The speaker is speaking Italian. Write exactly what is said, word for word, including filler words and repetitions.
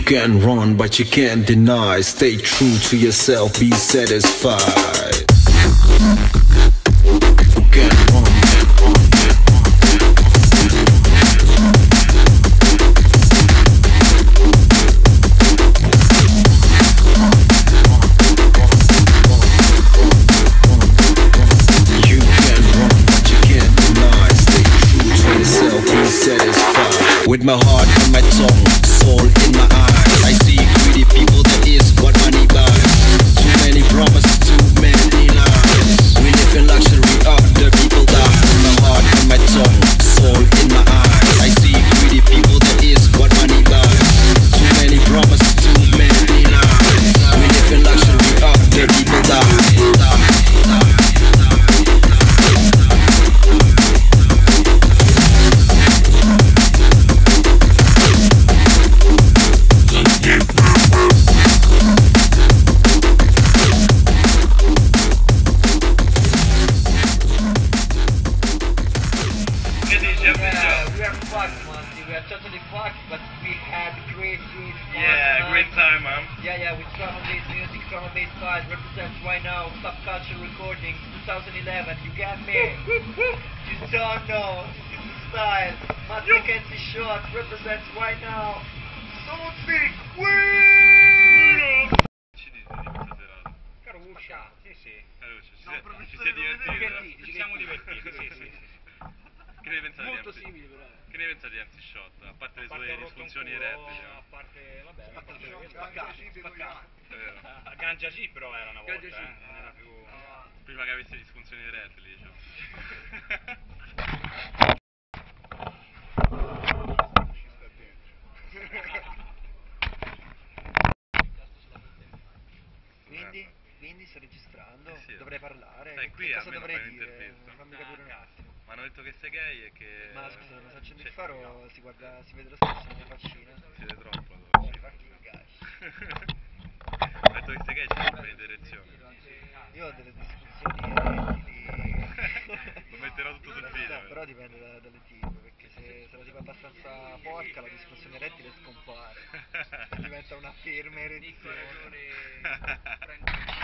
can run, but you can't deny. Stay true to yourself, be satisfied. You can run, can run, can run, you can run, but you can't deny. Stay true to yourself, be satisfied. With my heart and my tongue, soul in my eyes, I see greedy people, that is what money buys. Too many promises, too many lies. We live in luxury, other people die. With my heart and my tongue, soul in my eyes, I see greedy people, that is what money buys. Too many promises, too many lies. We live in luxury, other people die. Yeah, yeah, with drum and bass music, drum and bass vibes represents right now Pop Culture Recordings twenty eleven. You get me? You don't know. This is the style. Maztek and the short represents right now. Sound big. Ci dici di questa serata? Caruccia, sì sì. Caruccia, ci, no, ci sei divertito? Ci siamo divertiti, sì sì sì. Che ne pensate Molto di M C? simili però. Che ne pensate di M C Shot? A parte le sue disfunzioni erettili, a parte, vabbè, a parte spaccato, spaccato. A Ganja sì però era una volta, eh, non era più... Prima che avesse disfunzioni erettili, diciamo. Quindi, quindi sto registrando, Eh sì, dovrei parlare, stai qui che a cosa almeno dovrei fai dire? un'intervista. Fammi capire un attimo. Ma hanno detto che sei gay e che... Ma scusa, ma se accendo il Cioè, faro si guarda, si vede lo stesso nella faccina. si vede troppo allora. Si fa cagare. Ha detto che sei gay, c'è sempre direzione. Io ho delle disfunzioni erettili. Lo metterò tutto sul video. No, però dipende da, dalle tipe, perché se, se la tipa è abbastanza porca la disfunzione erettile scompare. Diventa una ferma erezione.